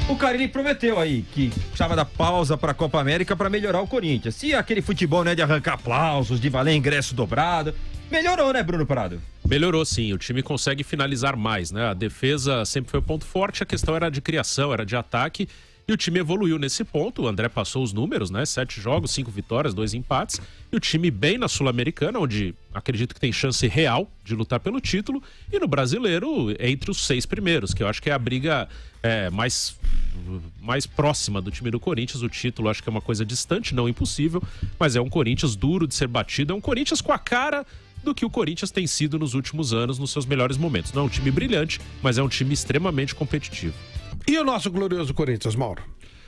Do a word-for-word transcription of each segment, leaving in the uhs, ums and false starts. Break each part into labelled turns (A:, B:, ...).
A: O Carille prometeu aí que precisava dar pausa para a Copa América para melhorar o Corinthians. Se aquele futebol, né, de arrancar aplausos, de valer ingresso dobrado, melhorou, né, Bruno Prado?
B: Melhorou sim, o time consegue finalizar mais, né? A defesa sempre foi o ponto forte, a questão era de criação, era de ataque. E o time evoluiu nesse ponto, o André passou os números, né? Sete jogos, cinco vitórias, dois empates. E o time bem na Sul-Americana, onde acredito que tem chance real de lutar pelo título. E no Brasileiro, entre os seis primeiros, que eu acho que é a briga é, mais, mais próxima do time do Corinthians. O título acho que é uma coisa distante, não impossível, mas é um Corinthians duro de ser batido. É um Corinthians com a cara do que o Corinthians tem sido nos últimos anos, nos seus melhores momentos. Não é um time brilhante, mas é um time extremamente competitivo.
C: E o nosso glorioso Corinthians, Mauro?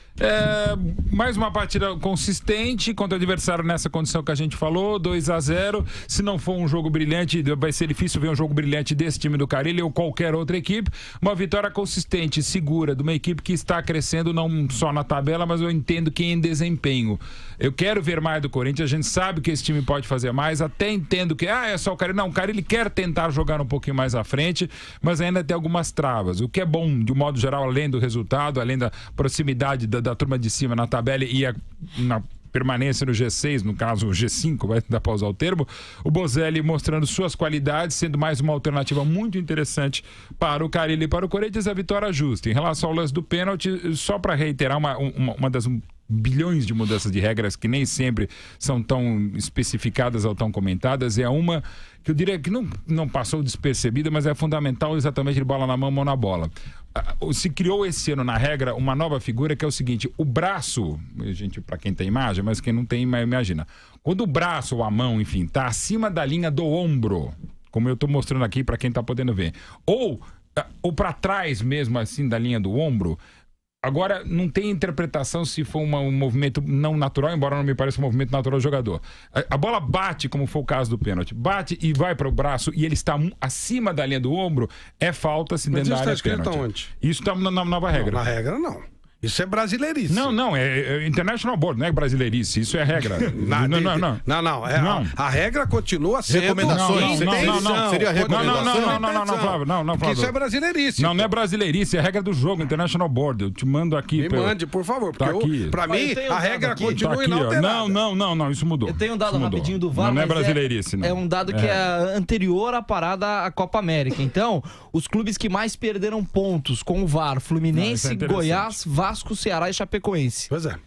D: É, mais uma partida consistente contra o adversário nessa condição que a gente falou, dois a zero. Se não for um jogo brilhante, vai ser difícil ver um jogo brilhante desse time do Carille ou qualquer outra equipe. Uma vitória consistente, segura, de uma equipe que está crescendo não só na tabela, mas eu entendo que em desempenho. Eu quero ver mais do Corinthians, a gente sabe que esse time pode fazer mais, até entendo que ah, é só o Carille. Não, o Carille quer tentar jogar um pouquinho mais à frente, mas ainda tem algumas travas. O que é bom, de um modo geral, além do resultado, além da proximidade da, da turma de cima na tabela e a, na permanência no G seis, no caso o G cinco, vai dar para usar o termo, o Bozelli mostrando suas qualidades, sendo mais uma alternativa muito interessante para o Carille e para o Corinthians, a vitória justa. Em relação ao lance do pênalti, só para reiterar uma, uma, uma das bilhões de mudanças de regras que nem sempre são tão especificadas ou tão comentadas, é uma que eu diria que não, não passou despercebida, mas é fundamental, exatamente de bola na mão, mão na bola. Se criou esse ano na regra uma nova figura que é o seguinte: o braço, gente, para quem tem imagem, mas quem não tem, imagina, quando o braço ou a mão, enfim, tá acima da linha do ombro, como eu tô mostrando aqui para quem tá podendo ver, ou, ou para trás mesmo assim da linha do ombro. Agora, não tem interpretação se for uma, um movimento não natural, embora não me pareça um movimento natural do jogador. A, a bola bate, como foi o caso do pênalti, bate e vai para o braço e ele está acima da linha do ombro, é falta se dentro da área de pênalti. Isso está na, na nova regra.
C: Não, na regra, não. Isso é brasileirice.
D: Não, não, é, é International Board, não é brasileirice, isso é regra.
C: não,
D: não,
C: não, não. Não, não, é,
D: não.
C: A, a regra continua sendo...
E: Recomendações.
D: Não, não, não, não, não.
E: Seria recomendação?
D: Não, não, não, não, não, não, Flávio, não, não, Flávio.
C: Isso é brasileirice.
D: Não, não é brasileirice, é a regra do jogo, International Board. Eu te mando aqui.
C: Me
D: pelo...
C: mande, por favor, porque
D: tá aqui.
C: eu, pra mim, a regra
D: aqui.
C: continua
D: tá aqui,
C: inalterada.
D: Não, não, não, não, isso mudou.
F: Eu tenho um dado rapidinho do V A R,
D: não, não é
F: mas
D: brasileirice, não.
F: É um dado que é. é anterior à parada à Copa América. Então, os clubes que mais perderam pontos com o V A R, Fluminense, não, é Goiás, Vasco, Ceará e Chapecoense.
C: Pois é.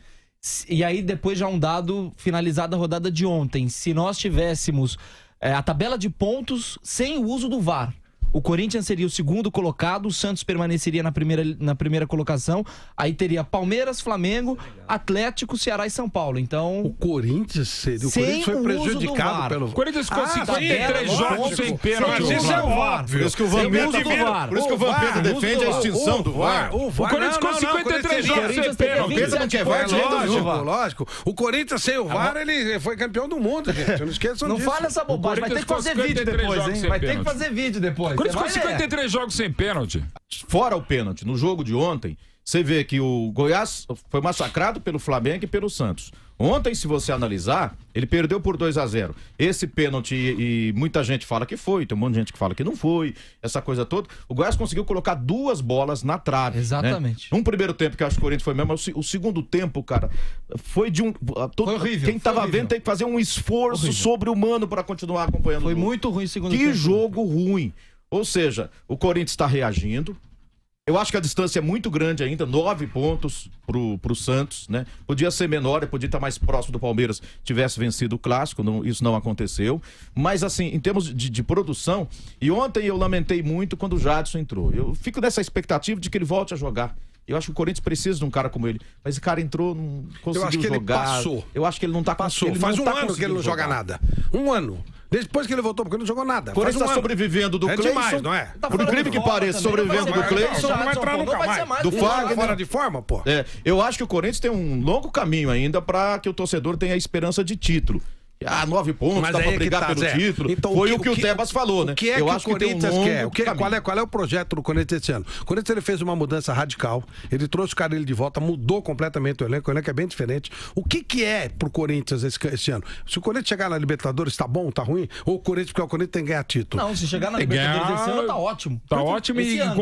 F: E aí depois já um dado finalizada a rodada de ontem. Se nós tivéssemos é, a tabela de pontos sem o uso do V A R, o Corinthians seria o segundo colocado, o Santos permaneceria na primeira, na primeira colocação, aí teria Palmeiras, Flamengo, Atlético, Ceará e São Paulo. Então,
C: o Corinthians seria, o Corinthians foi prejudicado pelo
D: O Corinthians ficou cinquenta e três jogos sem pênalti.
C: Isso é óbvio.
E: Por isso que o Vampeta, por isso que o Vampeta defende a extinção do V A R.
C: O
D: Corinthians ficou cinquenta e três jogos sem pênalti.
E: O não quer V A R,
C: lógico, lógico. O Corinthians sem o V A R, ele foi campeão do mundo, gente. Não esqueçam
F: não
C: disso.
F: Não fala essa bobagem, vai ter que fazer vídeo depois, hein? Vai ter que fazer vídeo depois.
D: O Corinthians ficou cinquenta e três jogos sem pênalti.
E: Fora o pênalti, no jogo de ontem, você vê que o Goiás foi massacrado pelo Flamengo e pelo Santos. Ontem, se você analisar, ele perdeu por dois a zero. Esse pênalti, e, e muita gente fala que foi, tem um monte de gente que fala que não foi, essa coisa toda. O Goiás conseguiu colocar duas bolas na trave.
F: Exatamente.
E: Né? Um primeiro tempo que eu acho que o Corinthians foi mesmo, o, o segundo tempo, cara, foi de um... Todo,
F: foi horrível.
E: Quem tava vendo tem que fazer um esforço sobre-humano para continuar acompanhando.
F: Foi muito ruim o segundo
E: que
F: tempo.
E: Que jogo ruim. Ou seja, o Corinthians está reagindo. Eu acho que a distância é muito grande ainda, nove pontos pro, pro Santos, né? Podia ser menor, podia estar mais próximo do Palmeiras, tivesse vencido o Clássico, não, isso não aconteceu. Mas assim, em termos de, de produção, e ontem eu lamentei muito quando o Jadson entrou. Eu fico nessa expectativa de que ele volte a jogar. Eu acho que o Corinthians precisa de um cara como ele. Mas esse cara entrou, não conseguiu
C: eu acho que
E: jogar.
C: Ele passou.
E: Eu acho que ele não tá
C: passou.
E: Ele
C: Faz
E: não
C: um
E: tá
C: ano que ele não joga
E: jogar.
C: nada. Um ano. Depois que ele voltou, porque ele não jogou nada.
E: O Corinthians está um sobrevivendo do
C: é
E: Cleison.
C: Demais, não é?
E: Tá Por incrível que pareça, sobrevivendo do Cleison.
C: Não vai entrar nunca mais.
E: Do Fagner.
C: Fora de forma, pô.
E: É, eu acho que o Corinthians tem um longo caminho ainda para que o torcedor tenha esperança de título. Ah, nove pontos, mas dá pra brigar tá, pelo Zé. título. Então, Foi o que o, que o Tebas falou, né?
C: O que é
E: eu
C: que
E: acho
C: o Corinthians
E: que tem um
C: quer? O que, qual, é, qual é o projeto do Corinthians esse ano? O Corinthians ele fez uma mudança radical, ele trouxe o cara ele de volta, mudou completamente o elenco, o elenco é bem diferente. O que que é pro Corinthians esse, esse ano? Se o Corinthians chegar na Libertadores, tá bom, tá ruim? Ou o Corinthians, porque o Corinthians tem que ganhar título?
F: Não, se chegar na Libertadores ganhar... esse ano, tá ótimo.
D: Tá ótimo e com...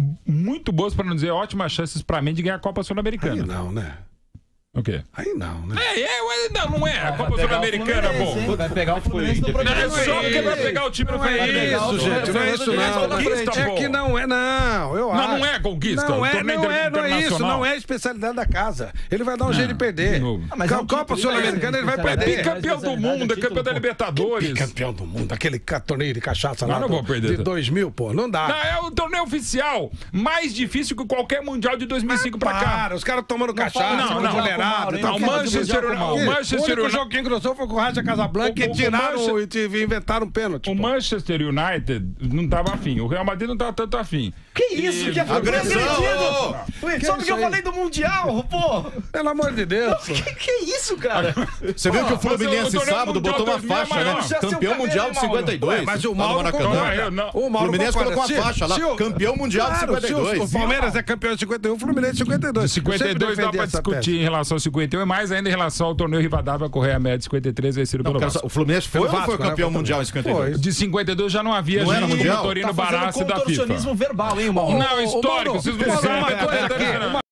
D: muito boas, para não dizer ótimas chances para mim de ganhar a Copa
C: Aí
D: Sul-Americana.
C: não, né?
D: O quê?
C: Aí não, né?
D: É, é, ué, não, não é. A Copa
F: Vai pegar o
D: Sul-Americana,
F: Fluminense, hein?
D: pô.
F: Vai pegar o Fluminense no
D: Não
F: programa.
D: é só porque vai pegar o time no
C: Não é
D: Fluminense.
C: isso, gente. Não é isso, não.
D: Conquista,
C: É
D: pô.
C: que não é, não. Eu
D: Não,
C: acho.
D: não é conquista.
C: Não
D: o
C: é,
D: torneio
C: não é, não é isso.
D: internacional.
C: Não é a especialidade da casa. Ele vai dar um jeito de perder.
D: de novo.
F: Ah, mas é um
C: Copa
F: título,
C: Sul-Americana ele vai
F: né?
D: É
C: perder.
D: bicampeão do mundo, é campeão da Libertadores.
C: Campeão do mundo, aquele ca- torneio de cachaça
D: Não,
C: lá
D: não
C: do-
D: vou perder.
C: de dois mil, pô. Não dá.
D: Não, é o torneio oficial mais difícil que qualquer mundial de dois mil e cinco pra cá.
C: Para, os caras tomando cachaça,
D: não,
C: com
D: não.
C: mulherada.
F: Não,
C: e tal.
F: o
D: Manchester-
C: O
D: o Manchester
C: único
D: United-
C: jogo que cruzou foi com o Raja Casablanca
D: O-
C: e
D: o- o
C: tiraram
D: Manchester-
C: e inventaram um pênalti.
D: O
C: pô.
D: Manchester United não tava afim. O Real Madrid não tava tanto afim.
F: Que isso? Que
E: Agressão!
F: Ué,
C: Que
F: Só
C: isso
F: porque eu
C: aí?
F: falei do Mundial, pô.
C: Pelo amor de Deus. pô.
F: Que, que isso, cara?
E: Você viu que o
D: mas o
E: Fluminense
D: torneio
E: sábado
D: mundial
E: botou uma
D: dois mil é
E: faixa,
D: maior.
E: né?
F: Já seu
E: Campeão
F: cabelo,
E: mundial de
F: Mauro.
E: cinquenta e dois.
C: Ué, mas o
E: lá no
C: Mauro
E: Maracanã.
C: concorda.
D: Eu não-
C: O Mauro
E: Fluminense
C: concorda.
E: colocou a
C: Se-
E: faixa lá,
C: se o-
E: campeão mundial de
C: Claro,
E: cinquenta e dois.
C: se o, o Palmeiras é campeão de cinquenta e um, o Fluminense de cinquenta e dois.
D: cinquenta e dois dá pra discutir em relação ao cinquenta e um, e mais ainda em relação ao torneio Rivadavia Correia Média de cinquenta e três, vencido pelo
E: Não,
D: Vasco.
E: o Fluminense foi
C: Pelo
E: ou não foi
C: Vasco, né?
E: campeão
C: Foi
E: mundial em cinquenta e dois?
C: Foi.
D: De cinquenta e dois já não havia
E: Não era
D: gente
E: mundial?
D: como Torino
F: Tá fazendo
D: Barassi da FIFA.
F: contorcionismo verbal, hein, Mauro?
D: Não, histórico,
C: Mauro,
D: vocês não
C: Mauro,
D: sabem.
C: uma coisa aqui, uma